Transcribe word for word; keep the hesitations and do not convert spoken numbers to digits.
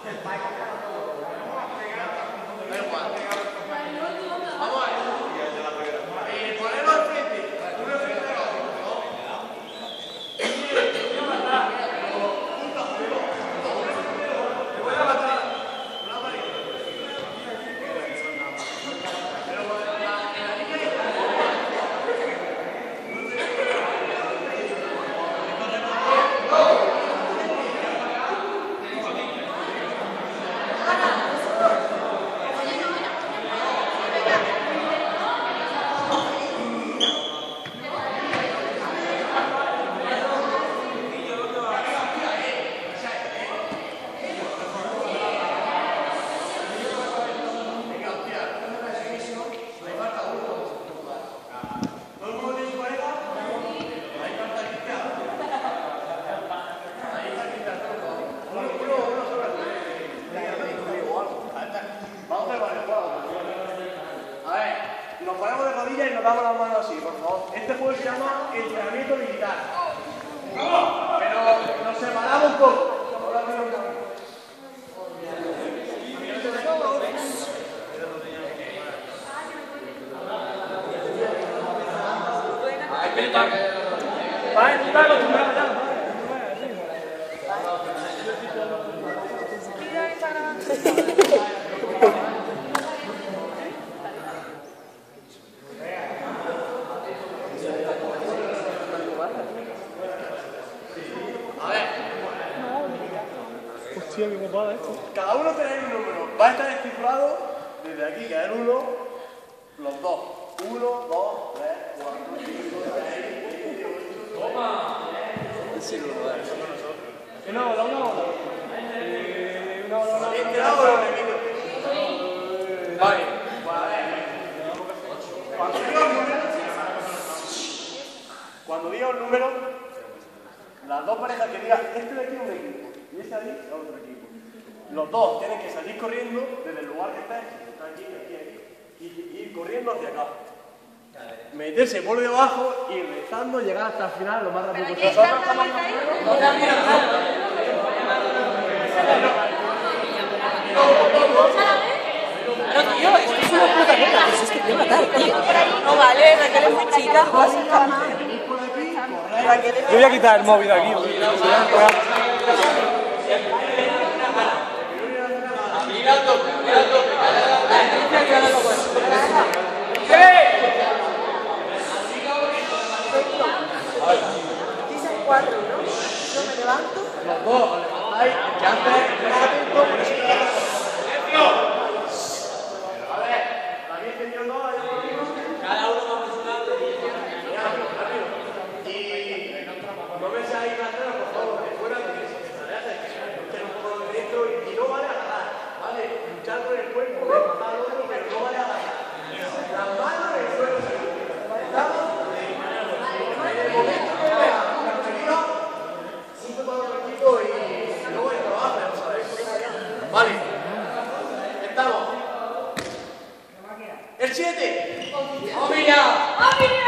Nos ponemos de rodillas y nos damos las manos así, por favor. Este juego se llama entrenamiento militar. Pero nos separamos un poco. Vale, tú estás acostumbrado ya. Hostia, qué guapada esto. Cada uno tenéis un número. Va a estar estipulado desde aquí, que es el uno, los dos. uno, dos, tres, cuatro, cinco, seis, siete, ocho. ¡Toma! Sí, lo va a hacer. Una bola, una bola. Eh, una bola, una bola. Una bola, vale. Cuando diga un número, cuando diga un número, las dos parejas que digan, este de aquí es un equipo y ese de ahí es otro equipo. Los dos tienen que salir corriendo desde el lugar que estés, está aquí, aquí, aquí, y ir corriendo hacia acá. Meterse por debajo y rezando llegar hasta el final lo más rápido posible. Nosotros estamos Claro, tío, esto es una puta mierda. Eso es que te voy a matar, tío. No vale, Raquel es muy chica, José. Raquel es... Yo voy a quitar el móvil de aquí. Mira el tope, mira el tope. Dicen cuatro, ¿no? Yo me levanto. los dos, levantáis, que antes estás atento, por eso te das. A ver, ¿la habéis tenido dos? Cada uno va presionando y rápido, rápido. Y no me seáis rateros, por favor, que fuera de que se alejen, que no pongo lo dentro y no vale agarrar, ¿vale? Luchar con el cuerpo, matar al otro, pero no vale agarrar. Las manos en el suelo, ¿estamos? En el momento que veas la pelea, siempre para un ratito y luego el trabajo, ¿sabes? Vale, estamos. El siete. ¡Vamos, Miriam! ¡Vamos, Miriam!